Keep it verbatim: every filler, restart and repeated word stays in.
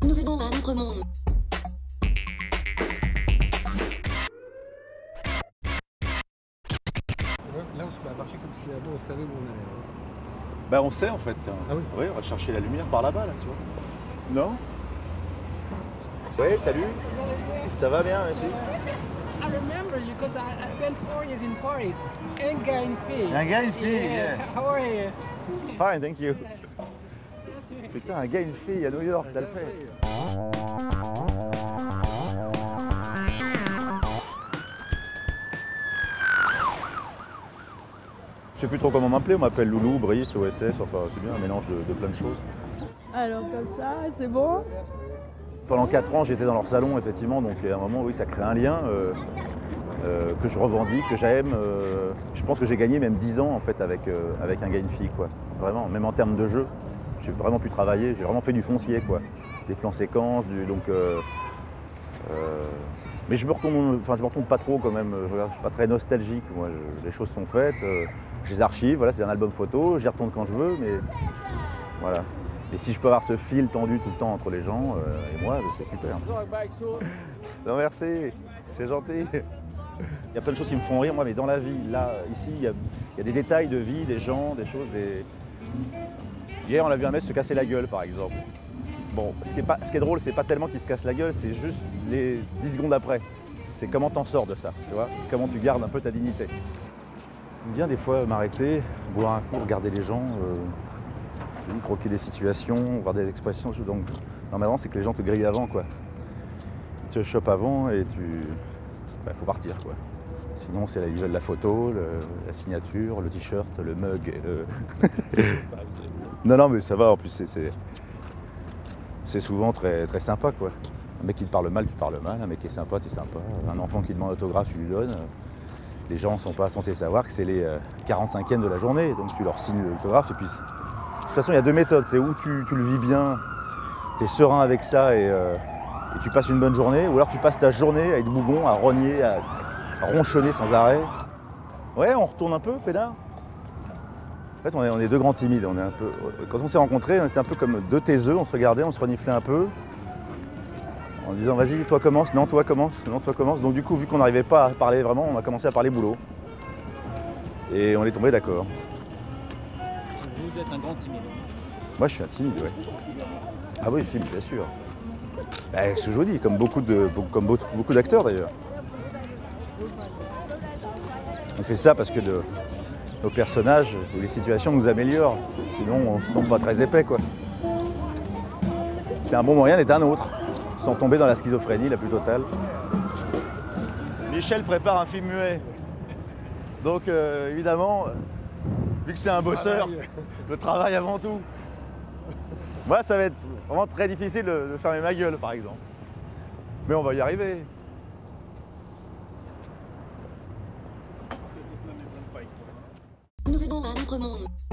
Nous venons d'un autre monde. Là, on se met à marcher comme si avant on savait où on allait. Bah on sait en fait, tiens. Ah oui. Oui, on va chercher la lumière par là-bas, là, tu vois. Non? Oui, salut. Ça va bien, merci. I remember you because I, I spent four years in Paris and getting fee. Un gars, une fille, Yeah. yeah. How are you? Fine, thank you. Yes, you- Putain, un gars, une fille à New York, ça le fait. Je sais plus trop comment m'appeler, on m'appelle Loulou, Brice, O S S, enfin c'est bien, un mélange de, de plein de choses. Alors comme ça, c'est bon? Pendant quatre ans, j'étais dans leur salon, effectivement, donc à un moment, oui, ça crée un lien euh, euh, que je revendique, que j'aime. Euh, je pense que j'ai gagné même dix ans, en fait, avec, euh, avec un gars et une fille, quoi. Vraiment, même en termes de jeu, j'ai vraiment pu travailler, j'ai vraiment fait du foncier, quoi. Des plans séquences, du, donc... Euh, euh, mais je me retourne, enfin, je me retourne pas trop, quand même. Je ne suis pas très nostalgique, moi. Je, les choses sont faites, euh, je les archive, voilà, c'est un album photo, j'y retourne quand je veux, mais voilà. Et si je peux avoir ce fil tendu tout le temps entre les gens euh, et moi, c'est super. Non, merci, c'est gentil. Il y a plein de choses qui me font rire, moi, mais dans la vie, là, ici, il y a, il y a des détails de vie, des gens, des choses, des... Hier, on a vu un mec se casser la gueule, par exemple. Bon, ce qui est, pas, ce qui est drôle, c'est pas tellement qu'il se casse la gueule, c'est juste les dix secondes après. C'est comment t'en sors de ça, tu vois? Comment tu gardes un peu ta dignité. J'aime bien des fois m'arrêter, boire un coup, regarder les gens, euh, croquer des situations, voir des expressions. Donc, normalement, c'est que les gens te grillent avant, quoi. Ils te chopent avant et tu... Bah, faut partir, quoi. Sinon, c'est la, ils veulent la photo, le, la signature, le t-shirt, le mug. Et le... non, non, mais ça va, en plus, c'est... C'est souvent très, très sympa, quoi. Un mec qui te parle mal, tu parles mal. Un mec qui est sympa, tu es sympa. Un enfant qui demande autographe, tu lui donnes. Les gens ne sont pas censés savoir que c'est les quarante-cinquièmes de la journée. Donc tu leur signes l'autographe. Et puis, de toute façon, il y a deux méthodes. C'est où tu, tu le vis bien, tu es serein avec ça et, euh, et tu passes une bonne journée. Ou alors tu passes ta journée à être bougon, à rogner, à, à ronchonner sans arrêt. Ouais, on retourne un peu, pédard. En fait, on est, on est deux grands timides. On est un peu, quand on s'est rencontrés, on était un peu comme deux taiseux. On se regardait, on se reniflait un peu. En disant, vas-y, toi commence. Non, toi commence. Non, toi commence. Donc du coup, vu qu'on n'arrivait pas à parler vraiment, on a commencé à parler boulot. Et on est tombé d'accord. Vous êtes un grand timide. Moi, je suis un timide, ouais. Ah oui, film, bien sûr. Ben, c'est ce que je vous dis, comme beaucoup de, comme beaucoup d'acteurs d'ailleurs. On fait ça parce que de, nos personnages ou les situations nous améliorent. Sinon, on ne se sent pas très épais, quoi. C'est un bon moyen d'être un autre, sans tomber dans la schizophrénie la plus totale. Michel prépare un film muet. Donc, euh, évidemment, vu que c'est un bosseur, le travail avant tout. Moi, ça va être vraiment très difficile de, de fermer ma gueule, par exemple. Mais on va y arriver. Nous venons d'un autre monde.